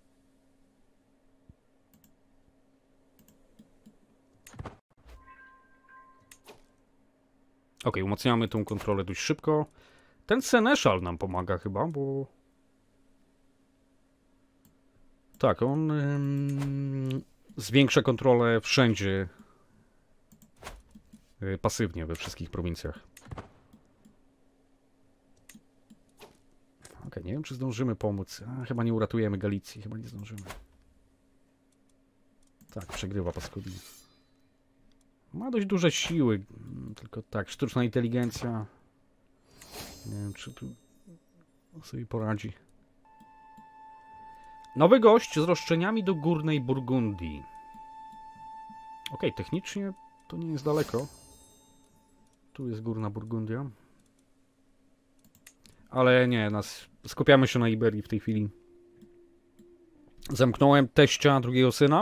Ok, umacniamy tą kontrolę dość szybko. Ten Seneszal nam pomaga chyba, bo... Tak, on ym, zwiększa kontrolę wszędzie. Yy, pasywnie we wszystkich prowincjach. Ok, nie wiem, czy zdążymy pomóc. A, chyba nie uratujemy Galicji, chyba nie zdążymy. Tak, przegrywa paskudnie. Ma dość duże siły, tylko tak, sztuczna inteligencja. Nie wiem, czy tu sobie poradzi. Nowy gość z roszczeniami do Górnej Burgundii. Ok, technicznie to nie jest daleko. Tu jest Górna Burgundia. Ale nie, nas skupiamy się na Iberii w tej chwili. Zamknąłem teścia drugiego syna.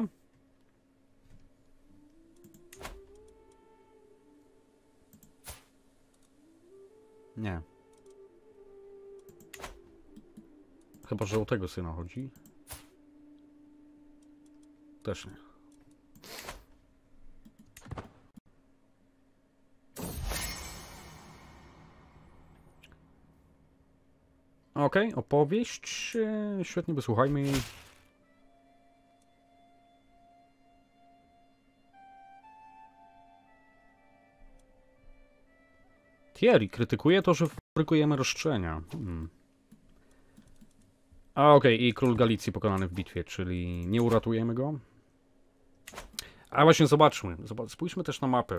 Nie. Chyba, że o tego syna chodzi. Też nie. Okej, okay, opowieść. Świetnie, wysłuchajmy jej. Thierry krytykuje to, że fabrykujemy roszczenia. Hmm. A okej, okay, i król Galicji pokonany w bitwie, czyli nie uratujemy go. A właśnie, zobaczmy. Zobacz, spójrzmy też na mapę.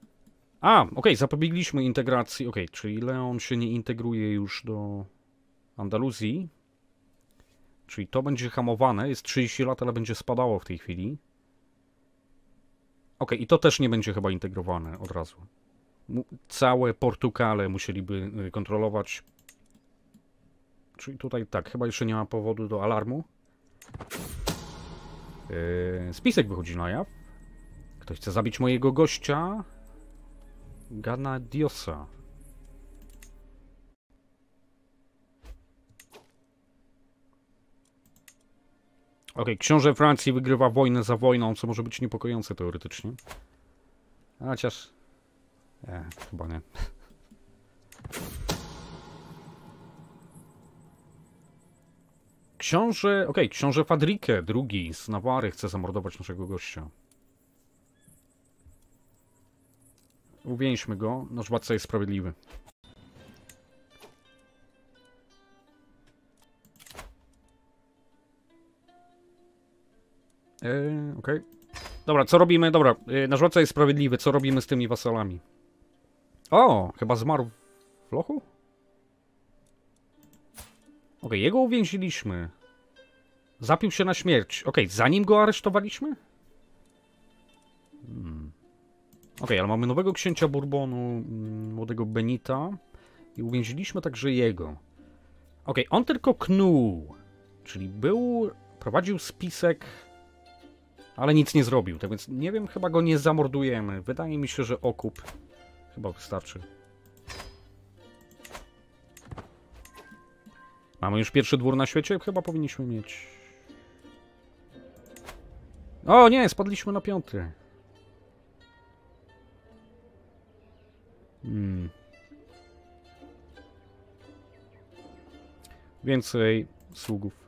A, okej, okay, zapobiegliśmy integracji. Okej, okay, czyli Leon się nie integruje już do Andaluzji. Czyli to będzie hamowane. Jest trzydzieści lat, ale będzie spadało w tej chwili. Ok, i to też nie będzie chyba integrowane od razu. Całe Portugale musieliby kontrolować. Czyli tutaj tak, chyba jeszcze nie ma powodu do alarmu. Yy, spisek wychodzi na jaw. Ktoś chce zabić mojego gościa. Ganadiosa. Ok, książę Francji wygrywa wojnę za wojną, co może być niepokojące teoretycznie. A chociaż... Nie, chyba nie. Książę... Okej, okay, książę Fadrique drugi z Nawary chce zamordować naszego gościa. Uwieńśmy go, nasz władca jest sprawiedliwy. Eee, okej. Okay. Dobra, co robimy? Dobra, yy, nasz władca jest sprawiedliwy, co robimy z tymi wasalami? O, chyba zmarł w lochu? Okej, okay, jego uwięziliśmy. Zapił się na śmierć. Okej, okay, zanim go aresztowaliśmy? Hmm. Okej, okay, ale mamy nowego księcia Bourbonu, młodego Benita. I uwięziliśmy także jego. Okej, okay, on tylko knuł. Czyli był... Prowadził spisek... Ale nic nie zrobił, tak więc nie wiem, chyba go nie zamordujemy. Wydaje mi się, że okup chyba wystarczy. Mamy już pierwszy dwór na świecie? Chyba powinniśmy mieć... O nie, spadliśmy na piąty. Hmm. Więcej sługów.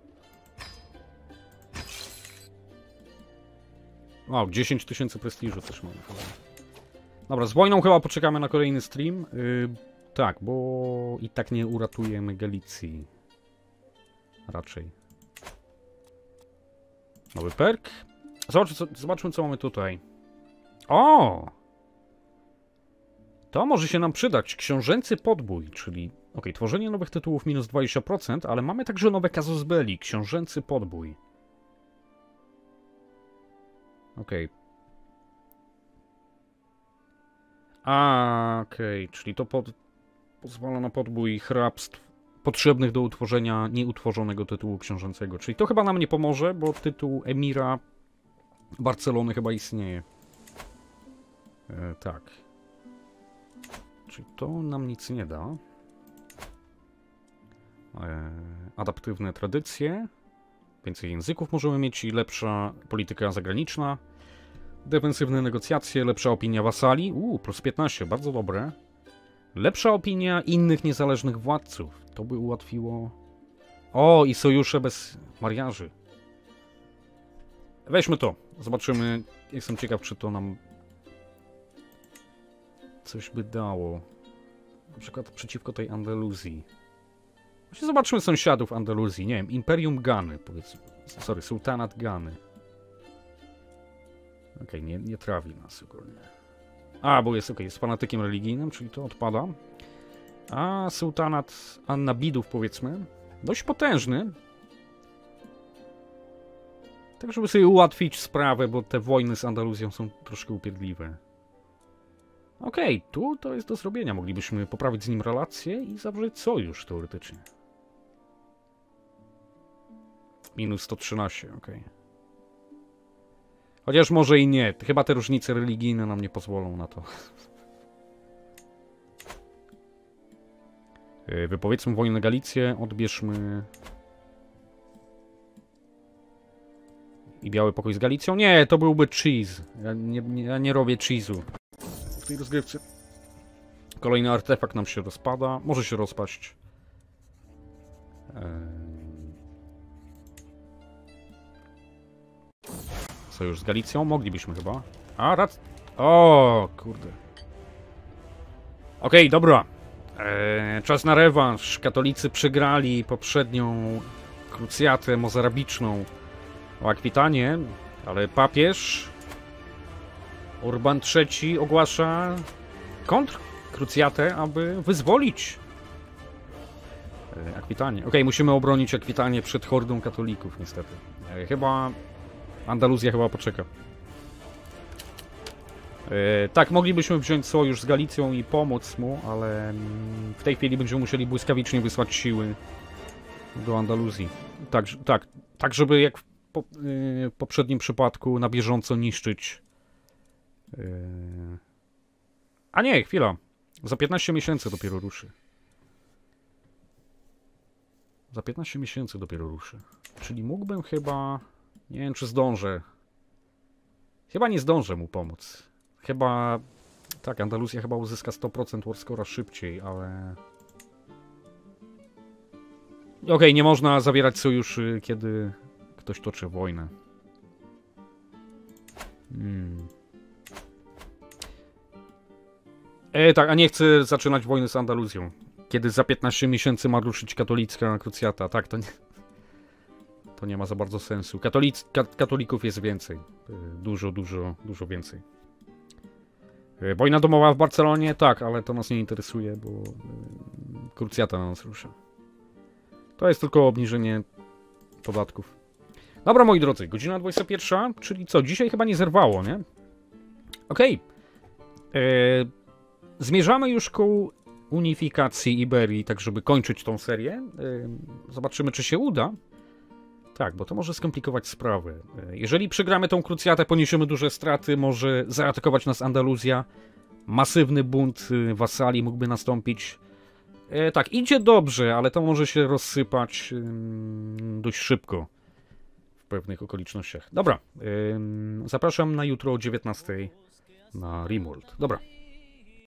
Wow, dziesięć tysięcy prestiżu też mamy. Dobra, z wojną chyba poczekamy na kolejny stream. Yy, tak, bo i tak nie uratujemy Galicji. Raczej. Nowy perk. Zobacz, co, zobaczmy, co mamy tutaj. O! To może się nam przydać. Książęcy podbój, czyli... Ok, tworzenie nowych tytułów minus dwadzieścia procent, ale mamy także nowe casus belli. Książęcy podbój. Okej. Okay. A, okej, okay. Czyli to pod... pozwala na podbój hrabstw potrzebnych do utworzenia nieutworzonego tytułu książęcego. Czyli to chyba nam nie pomoże, bo tytuł emira Barcelony chyba istnieje. E, tak. Czyli to nam nic nie da. E, adaptywne tradycje. Więcej języków możemy mieć i lepsza polityka zagraniczna. Defensywne negocjacje, lepsza opinia wasali. Uuu, plus piętnaście, bardzo dobre. Lepsza opinia innych niezależnych władców. To by ułatwiło... O, i sojusze bez mariaży. Weźmy to. Zobaczymy. Jestem ciekaw, czy to nam coś by dało. Na przykład przeciwko tej Andaluzji. Właśnie zobaczmy sąsiadów Andaluzji. Nie wiem, Imperium Gany, powiedzmy. Sorry, Sultanat Gany. Okej, okay, nie, nie trawi nas ogólnie. A, bo jest, okej, okay, jest fanatykiem religijnym, czyli to odpada. A Sultanat Annabidów, powiedzmy. Dość potężny. Tak, żeby sobie ułatwić sprawę, bo te wojny z Andaluzją są troszkę upierdliwe. Okej, okay, tu to jest do zrobienia. Moglibyśmy poprawić z nim relacje i zawrzeć sojusz teoretycznie. Minus sto trzynaście, okej. Okay. Chociaż może i nie. Chyba te różnice religijne nam nie pozwolą na to. Wypowiedzmy wojnę na Galicję, odbierzmy... I biały pokój z Galicją? Nie, to byłby cheese. Ja nie, nie, ja nie robię cheese'u w tej rozgrywce. Kolejny artefakt nam się rozpada. Może się rozpaść. Sojusz z Galicją? Moglibyśmy chyba. A, rad... O, kurde. Okej, okay, dobra. Eee, czas na rewanż. Katolicy przegrali poprzednią krucjatę mozarabiczną o Akwitanie, ale papież Urban trzeci ogłasza kontrkrucjatę, aby wyzwolić E, Akwitanię. Okej, musimy obronić Akwitanię przed hordą katolików, niestety. E, chyba... Andaluzja chyba poczeka. E, tak, moglibyśmy wziąć sojusz z Galicją i pomóc mu, ale mm, w tej chwili będziemy musieli błyskawicznie wysłać siły do Andaluzji. Tak, tak, tak żeby jak w po, yy, poprzednim przypadku na bieżąco niszczyć. Yy... A nie, chwila. Za piętnaście miesięcy dopiero ruszy. Za piętnaście miesięcy dopiero ruszy. Czyli mógłbym chyba... Nie wiem, czy zdążę. Chyba nie zdążę mu pomóc. Chyba... Tak, Andaluzja chyba uzyska sto procent warscora szybciej, ale... Okej, okay, nie można zawierać sojuszy, kiedy ktoś toczy wojnę. Hmm. E, tak, a nie chcę zaczynać wojny z Andaluzją. Kiedy za piętnaście miesięcy ma ruszyć katolicka krucjata. Tak, to nie... To nie ma za bardzo sensu. Katolic, ka, katolików jest więcej. Dużo, dużo, dużo więcej. Wojna domowa w Barcelonie? Tak, ale to nas nie interesuje, bo krucjata na nas rusza. To jest tylko obniżenie podatków. Dobra, moi drodzy, godzina dwudziesta pierwsza, czyli co? Dzisiaj chyba nie zerwało, nie? Okej. Okay. Zmierzamy już ku unifikacji Iberii, tak żeby kończyć tą serię. E, zobaczymy, czy się uda. Tak, bo to może skomplikować sprawę. Jeżeli przegramy tą krucjatę, poniesiemy duże straty, może zaatakować nas Andaluzja. Masywny bunt wasali mógłby nastąpić. E, tak, idzie dobrze, ale to może się rozsypać e, dość szybko w pewnych okolicznościach. Dobra, e, zapraszam na jutro o dziewiętnastej na Rimworld. Dobra.